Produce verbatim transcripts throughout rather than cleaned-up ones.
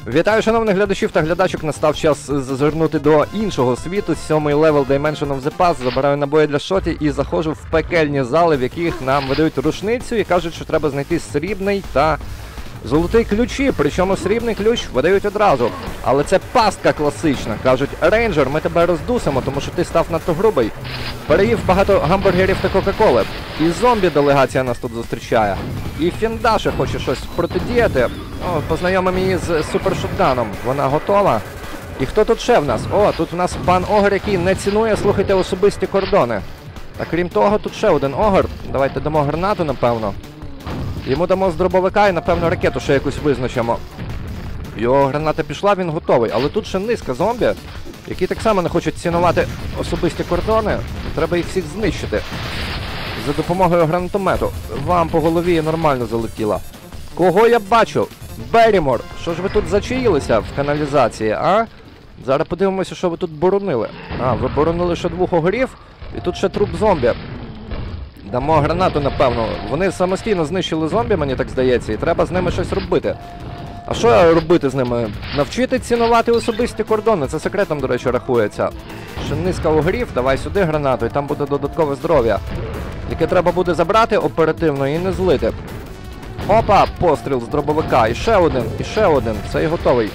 Вітаю, шановних глядачів та глядачок, настав час зазирнути до іншого світу, сьомий левел Dimension of the Past, забираю набої для шоті і заходжу в пекельні зали, в яких нам видають рушницю і кажуть, що треба знайти срібний та золотий ключі, причому срібний ключ видають одразу. Але це пастка класична, кажуть, рейнджер, ми тебе роздусимо, тому що ти став надто грубий. Переїв багато гамбургерів та кока-коли. І зомбі-делегація нас тут зустрічає. І Фіндаша хоче щось протидіяти. О, познайомимо її з супершотганом. Вона готова. І хто тут ще в нас? О, тут в нас пан Огр, який не цінує, слухайте, особисті кордони. А крім того, тут ще один Огр. Давайте дамо гранату, напевно. Йому дамо з дробовика і, напевно, ракету ще якусь визначимо. Його граната пішла, він готовий. Але тут ще низка зомбі, які так само не хочуть цінувати особисті кордони. Треба їх всіх знищити. За допомогою гранатомету. Вам по голові нормально залетіло. Кого я бачу? Беррімор. Що ж ви тут зачаїлися в каналізації, а? Зараз подивимося, що ви тут боронили. А, ви боронили ще двох огрів, і тут ще труп зомбі. Дамо гранату, напевно. Вони самостійно знищили зомбі, мені так здається, і треба з ними щось робити. А що робити з ними? Навчити цінувати особисті кордони. Це секретом, до речі, рахується. Ще низка огрів, давай сюди гранату, і там буде додаткове здоров'я. Яке треба буде забрати оперативно і не злити. Опа, постріл з дробовика. І ще один, і ще один. Цей готовий.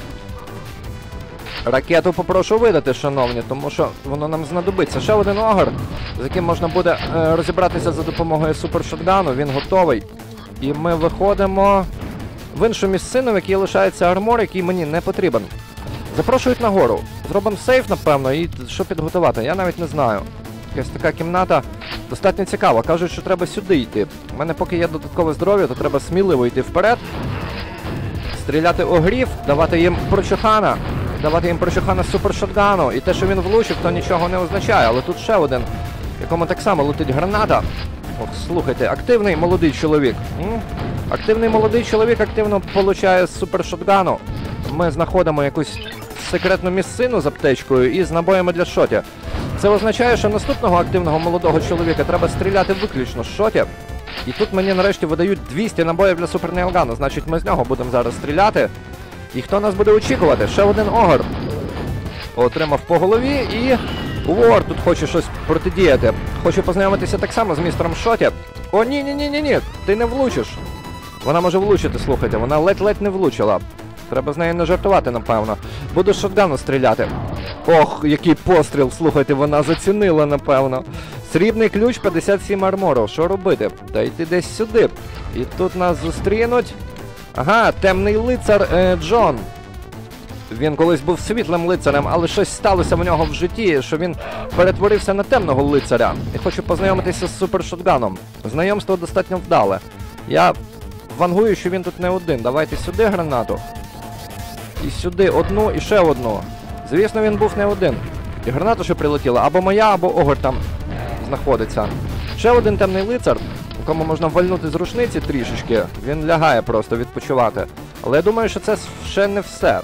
Ракету попрошу видати, шановні, тому що воно нам знадобиться. Ще один огр, з яким можна буде е, розібратися за допомогою супершотгану. Він готовий. І ми виходимо в іншу місцину, в якій лишається армор, який мені не потрібен. Запрошують нагору. Зробимо сейф, напевно, і що підготувати, я навіть не знаю. Якась така кімната достатньо цікава. Кажуть, що треба сюди йти. У мене поки є додаткове здоров'я, то треба сміливо йти вперед. Стріляти огрів, давати їм прочухана. Давати їм прочухана з супершотгану. І те, що він влучив, то нічого не означає. Але тут ще один, якому так само летить граната. Ох, слухайте, активний молодий чоловік. М? Активний молодий чоловік активно получає з супершотгану. Ми знаходимо якусь секретну місцину з аптечкою і з набоями для шоті. Це означає, що наступного активного молодого чоловіка треба стріляти виключно з шоті. І тут мені нарешті видають двісті набоїв для супернейлгану. Значить, ми з нього будемо зараз стріляти. І хто нас буде очікувати? Ще один огр. Отримав по голові і... Уор тут хоче щось протидіяти. Хочу познайомитися так само з містером Шоті. О, ні-ні-ні-ні-ні, ти не влучиш. Вона може влучити, слухайте, вона ледь-ледь не влучила. Треба з нею не жартувати, напевно. Буду з шотгану стріляти. Ох, який постріл, слухайте, вона зацінила, напевно. Срібний ключ, п'ятдесят сім армору. Що робити? Та йти десь сюди. І тут нас зустрінуть. Ага, темний лицар е, Джон. Він колись був світлим лицарем, але щось сталося в нього в житті, що він перетворився на темного лицаря. І хочу познайомитися з супершотганом. Знайомство достатньо вдале. Я вангую, що він тут не один. Давайте сюди гранату. І сюди одну, і ще одну. Звісно, він був не один. І граната ще прилетіла. Або моя, або огр там знаходиться. Ще один темний лицар, у кому можна вальнути з рушниці трішечки. Він лягає просто відпочивати. Але я думаю, що це ще не все.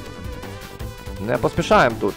Не поспішаємо тут.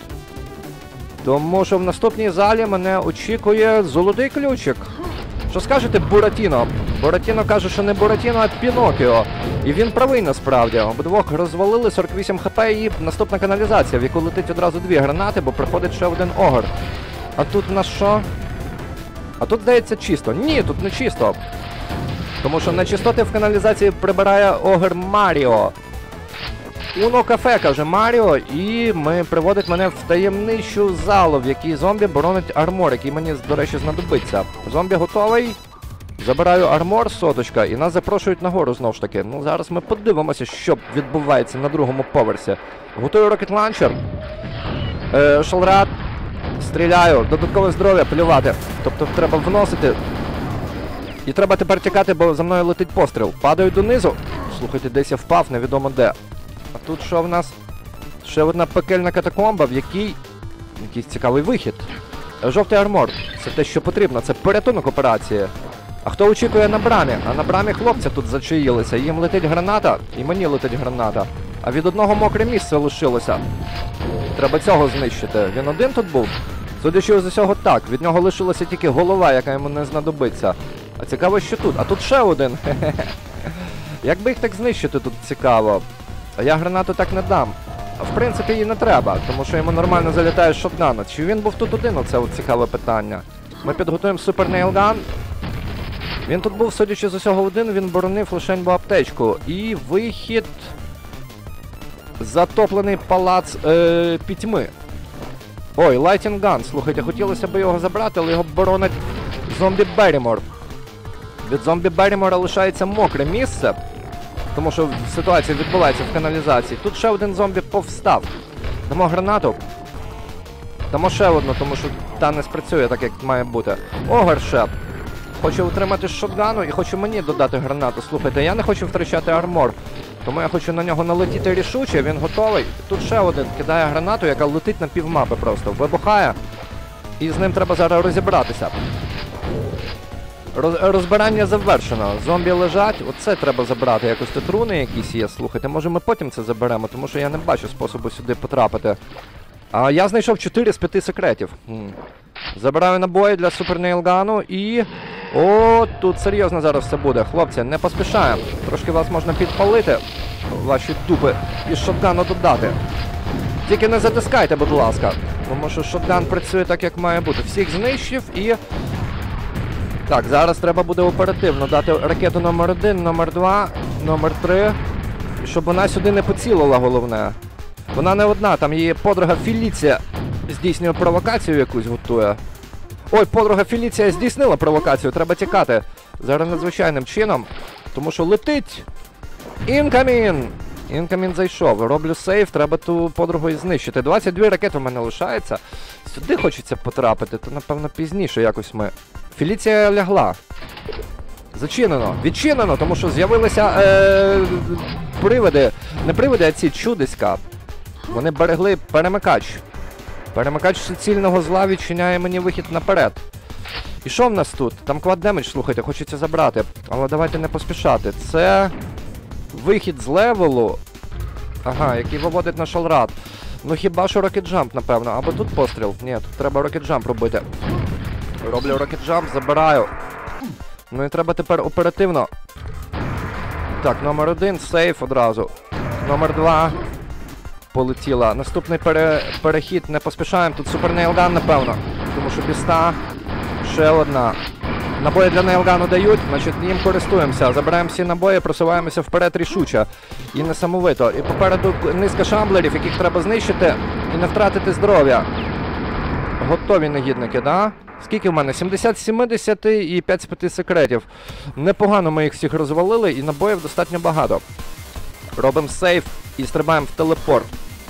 Тому що в наступній залі мене очікує золотий ключик. Що скажете, Буратіно? Буратіно каже, що не Буратіно, а Пінокіо. І він правий насправді. Обидвох розвалили сорок вісім хп і наступна каналізація, в яку летить одразу дві гранати, бо приходить ще один огр. А тут в нас що? А тут, здається, чисто. Ні, тут не чисто. Тому що нечистоти в каналізації прибирає огр Маріо. Уно кафе, каже Маріо, і ми приводить мене в таємничу залу, в якій зомбі боронить армор, який мені, до речі, знадобиться. Зомбі готовий. Забираю армор, соточка, і нас запрошують нагору знову ж таки. Ну, зараз ми подивимося, що відбувається на другому поверсі. Готую рокет-ланчер. Е, Шалрат. Стріляю. Додаткове здоров'я, полювати. Тобто треба вносити. І треба тепер тікати, бо за мною летить постріл. Падаю донизу. Слухайте, десь я впав, невідомо де. А тут що в нас? Ще одна пекельна катакомба, в якій... Якийсь цікавий вихід. Жовтий армор. Це те, що потрібно. Це порятунок операції. А хто очікує на брамі? А на брамі хлопця тут зачаїлися. Їм летить граната, і мені летить граната. А від одного мокре місце лишилося. Треба цього знищити. Він один тут був? Судячи з усього, так. Від нього лишилася тільки голова, яка йому не знадобиться. А цікаво, що тут. А тут ще один. Як би їх так знищити тут цікаво? А я гранату так не дам. А в принципі їй не треба, тому що йому нормально залітає з шотгана. Чи він був тут один, оце от цікаве питання. Ми підготуємо супер нейлган. Він тут був, судячи з усього, один, він боронив лишень бо аптечку. І вихід... Затоплений палац е, пітьми. Ой, Lighting Gun, слухайте, хотілося б його забрати, але його боронить зомбі Беррімор. Від зомбі Беррімора лишається мокре місце, тому що ситуація відбувається в каналізації. Тут ще один зомбі повстав. Дамо гранату. Дамо ще одну, тому що та не спрацює так, як має бути. Огершеп. Хоче утримати з шотгану і хоче мені додати гранату. Слухайте, я не хочу втрачати армор. Тому я хочу на нього налетіти рішуче, він готовий. Тут ще один кидає гранату, яка летить на півмапи просто. Вибухає. І з ним треба зараз розібратися. Роз, розбирання завершено. Зомбі лежать. Оце треба забрати. Якось тут руни якісь є. Слухайте, може ми потім це заберемо, тому що я не бачу способу сюди потрапити. А я знайшов чотири з п'яти секретів. М. Забираю набої для супер нейлгану і... О, тут серйозно зараз все буде. Хлопці, не поспішаємо. Трошки вас можна підпалити. Ваші дупи із шотгану додати. Тільки не затискайте, будь ласка. Тому що шотган працює так, як має бути. Всіх знищив і... Так, зараз треба буде оперативно дати ракету номер один, номер два, номер три. Щоб вона сюди не поцілила, головне. Вона не одна, там її подруга Феліція здійснює провокацію якусь, готує. Ой, подруга Феліція здійснила провокацію, треба тікати. Зараз надзвичайним чином, тому що летить. Інкамін! Інкамін зайшов, роблю сейф, треба ту подругу і знищити. двадцять дві ракети в мене лишається. Сюди хочеться потрапити, то напевно пізніше якось ми. Феліція лягла. Зачинено, відчинено, тому що з'явилися е, привиди. Не привиди, а ці чудиська. Вони берегли перемикач. Перемикач суцільного зла відчиняє мені вихід наперед. І що в нас тут? Там квад-демедж, слухайте, хочеться забрати. Але давайте не поспішати. Це вихід з левелу. Ага, який виводить на шалрад. Ну хіба що рокет-джамп, напевно. Або тут постріл. Ні, тут треба рокет-джамп робити. Роблю рокет-джамп, забираю. Ну і треба тепер оперативно. Так, номер один, сейф одразу. Номер два. Полетіла. Наступний пере... перехід, не поспішаємо. Тут супер нейлган, напевно. Тому що біста. Ще одна. Набої для нейлгану дають, значить їм користуємося. Забираємо всі набої, просуваємося вперед рішуче. І несамовито. І попереду низка шамблерів, яких треба знищити і не втратити здоров'я. Готові негідники, да? Скільки в мене? сімдесят з сімдесяти і п'ять з п'яти секретів. Непогано ми їх всіх розвалили і набоїв достатньо багато. Робимо сейф і стрибаємо в телепорт.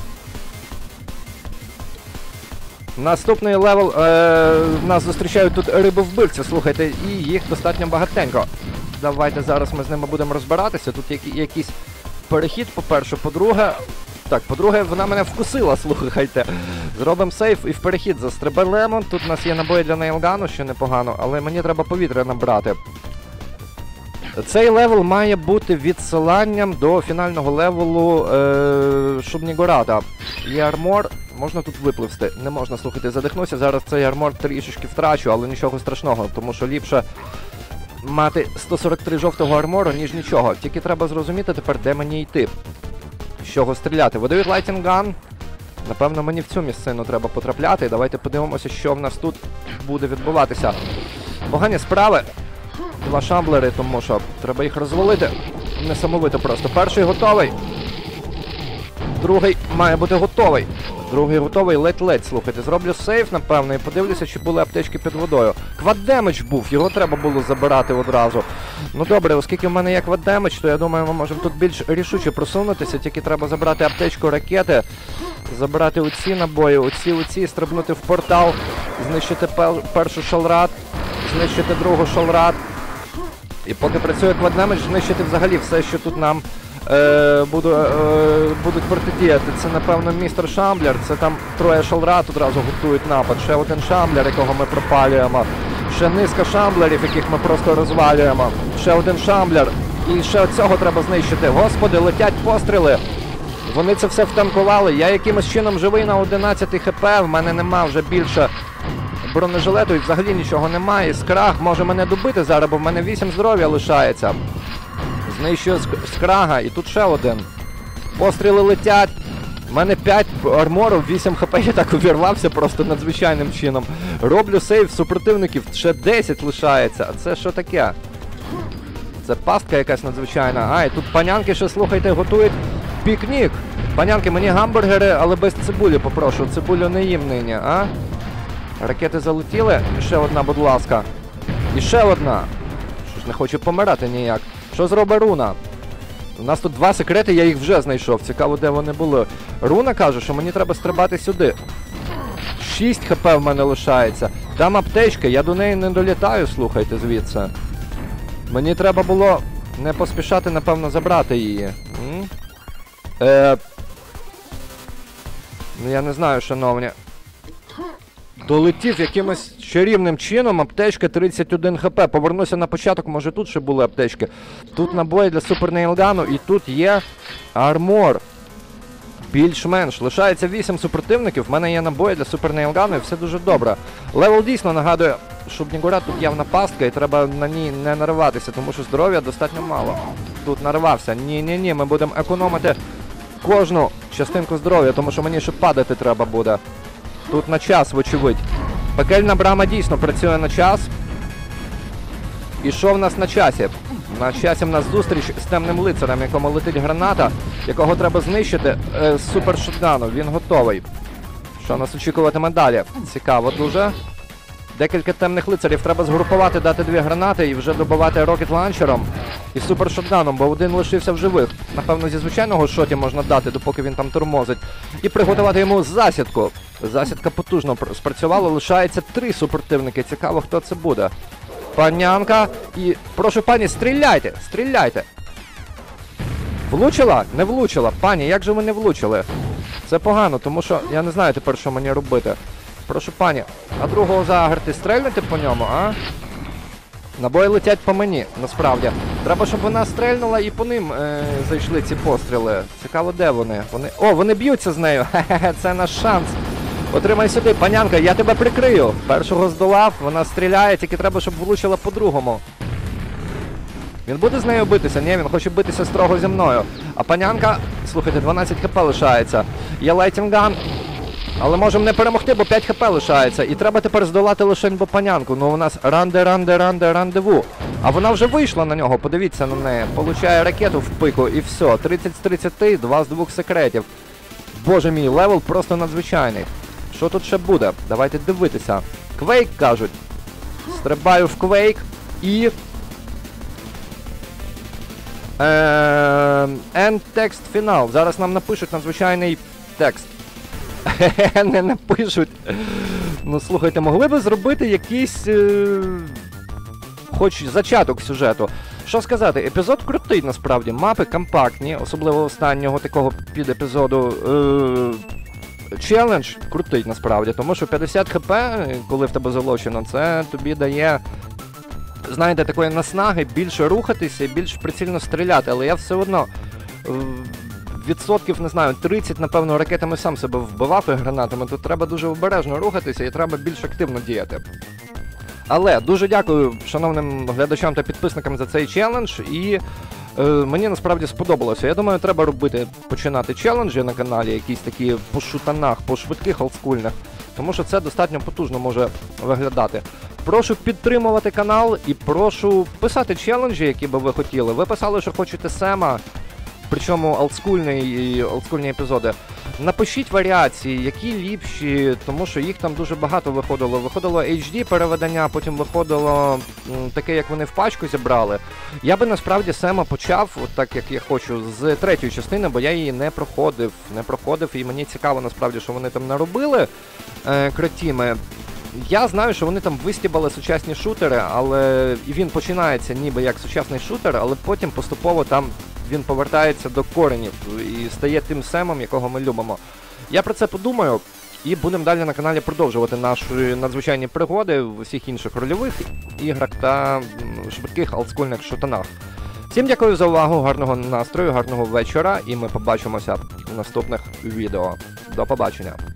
Наступний левел, е, нас зустрічають тут риби-вбивці, слухайте, і їх достатньо багатенько. Давайте зараз ми з ними будемо розбиратися. Тут які, якийсь перехід, по-перше, по-друге... Так, по-друге, вона мене вкусила, слухайте. Зробимо сейф і в перехід застрибаємо. Тут у нас є набої для нейлгану, що непогано, але мені треба повітря набрати. Цей левел має бути відсиланням до фінального левелу е, Шубнігорада. Є армор, можна тут випливсти. Не можна, слухайте, задихнуся. Зараз цей армор трішечки втрачу, але нічого страшного, тому що ліпше мати сто сорок три жовтого армору, ніж нічого. Тільки треба зрозуміти тепер, де мені йти. З чого стріляти. Видають Lighting Gun. Напевно, мені в цю місцину треба потрапляти. Давайте подивимося, що в нас тут буде відбуватися. Погані справи. Два шамблери, тому що треба їх розвалити. Несамовито просто. Перший готовий. Другий має бути готовий. Другий готовий, ледь-ледь, слухайте. Зроблю сейф, напевно, і подивлюся, чи були аптечки під водою. Квад-демедж був, його треба було забирати одразу. Ну добре, оскільки в мене є квад-демедж, то я думаю, ми можемо тут більш рішуче просунутися, тільки треба забрати аптечку, ракети, забрати оці набої, оці, оці, стрибнути в портал, знищити першу шалрад, знищити другу шалрад. І поки працює квад-демедж, знищити взагалі все, що тут нам Е, буду, е, будуть протидіяти. Це, напевно, містер Шамблер. Це там троє шалрад одразу готують напад. Ще один шамблер, якого ми пропалюємо. Ще низка шамблерів, яких ми просто розвалюємо. Ще один шамблер. І ще цього треба знищити. Господи, летять постріли. Вони це все втанкували. Я якимось чином живий на одинадцять хп. В мене нема вже більше бронежилету і взагалі нічого немає. Скраг може мене добити зараз, бо в мене вісім здоров'я лишається. Знищує скрага, і тут ще один. Постріли летять. У мене п'ять арморів, вісім хп, я так увірвався просто надзвичайним чином. Роблю сейв супротивників, ще десять лишається. А це що таке? Це пастка якась надзвичайна. А, і тут панянки ще, слухайте, готують пікнік. Панянки, мені гамбургери, але без цибулі попрошу. Цибулю не їм нині, а? Ракети залетіли. І ще одна, будь ласка. І ще одна. Що ж, не хочу помирати ніяк. Що зробить Руна? У нас тут два секрети, я їх вже знайшов. Цікаво, де вони були. Руна каже, що мені треба стрибати сюди. шість хп в мене лишається. Там аптечка, я до неї не долітаю, слухайте, звідси. Мені треба було не поспішати, напевно, забрати її. М? Е... Ну, я не знаю, шановні. Долетів якимось чарівним чином, аптечка тридцять один хп. Повернуся на початок, може тут ще були аптечки. Тут набої для супернейлгану і тут є армор. Більш-менш. Лишається вісім супротивників, в мене є набої для супернейлгану і все дуже добре. Левел дійсно нагадує, що Бнігурат тут явна пастка і треба на ній не нариватися, тому що здоров'я достатньо мало. Тут наривався. Ні-ні-ні, ми будемо економити кожну частинку здоров'я, тому що мені ще падати треба буде. Тут на час, вочевидь. Пекельна брама дійсно працює на час. І що в нас на часі? На часі в нас зустріч з темним лицарем, якому летить граната, якого треба знищити е, з супершотгану. Він готовий. Що нас очікуватиме далі? Цікаво дуже. Декілька темних лицарів треба згрупувати, дати дві гранати і вже добивати рокет-ланчером і супершотганом, бо один лишився в живих. Напевно, зі звичайного шоті можна дати, допоки він там тормозить. І приготувати йому засідку. Засідка потужно спрацювала, лишається три супротивники. Цікаво, хто це буде. Панянка і... Прошу, пані, стріляйте! Стріляйте! Влучила? Не влучила. Пані, як же ви не влучили? Це погано, тому що я не знаю тепер, що мені робити. Прошу, пані, а другого загерти стрельнути по ньому, а? Набої летять по мені, насправді. Треба, щоб вона стрельнула і по ним е зайшли ці постріли. Цікаво, де вони? Вони... О, вони б'ються з нею! Хе-хе, це наш шанс. Отримай сюди, панянка, я тебе прикрию. Першого здолав, вона стріляє, тільки треба, щоб влучила по другому. Він буде з нею битися? Ні, він хоче битися строго зі мною. А панянка, слухайте, дванадцять хп лишається. Є лайтінган. Але можемо не перемогти, бо п'ять хп лишається. І треба тепер здолати лише бо панянку. Ну у нас ранде, ранде, ранде, рандеву. А вона вже вийшла на нього, подивіться на неї. Получає ракету в пику і все. тридцять з тридцяти, два з двох секретів. Боже мій, левел просто надзвичайний. Що тут ще буде? Давайте дивитися. Квейк, кажуть. Стрибаю в квейк і... End текст фінал. Зараз нам напишуть надзвичайний текст. Не напишуть. Ну, слухайте, могли би зробити якийсь... Е... хоч зачаток сюжету. Що сказати, епізод крутий, насправді. Мапи компактні, особливо останнього такого підепізоду. Е... Челендж крутий, насправді, тому що п'ятдесят хп, коли в тебе залочено, це тобі дає... знаєте, такої наснаги більше рухатися і більш прицільно стріляти, але я все одно е... відсотків, не знаю, тридцять, напевно, ракетами сам себе вбивав і гранатами. Тут треба дуже обережно рухатися і треба більш активно діяти. Але дуже дякую шановним глядачам та підписникам за цей челендж. І е, мені насправді сподобалося. Я думаю, треба робити, починати челенджі на каналі, якісь такі по шутанах, по швидких олдскульних. Тому що це достатньо потужно може виглядати. Прошу підтримувати канал і прошу писати челенджі, які би ви хотіли. Ви писали, що хочете Сема. Причому олдскульні, олдскульні епізоди. Напишіть варіації, які ліпші, тому що їх там дуже багато виходило. Виходило ейч ді переведення, потім виходило м, таке, як вони в пачку зібрали. Я би насправді Сема почав, от так як я хочу, з третьої частини, бо я її не проходив. Не проходив, і мені цікаво насправді, що вони там наробили, е, кретіми. Я знаю, що вони там вистібали сучасні шутери, але і він починається ніби як сучасний шутер, але потім поступово там він повертається до коренів і стає тим Семом, якого ми любимо. Я про це подумаю і будемо далі на каналі продовжувати наші надзвичайні пригоди в усіх інших рольових іграх та швидких олдскульних шутанах. Всім дякую за увагу, гарного настрою, гарного вечора, і ми побачимося в наступних відео. До побачення!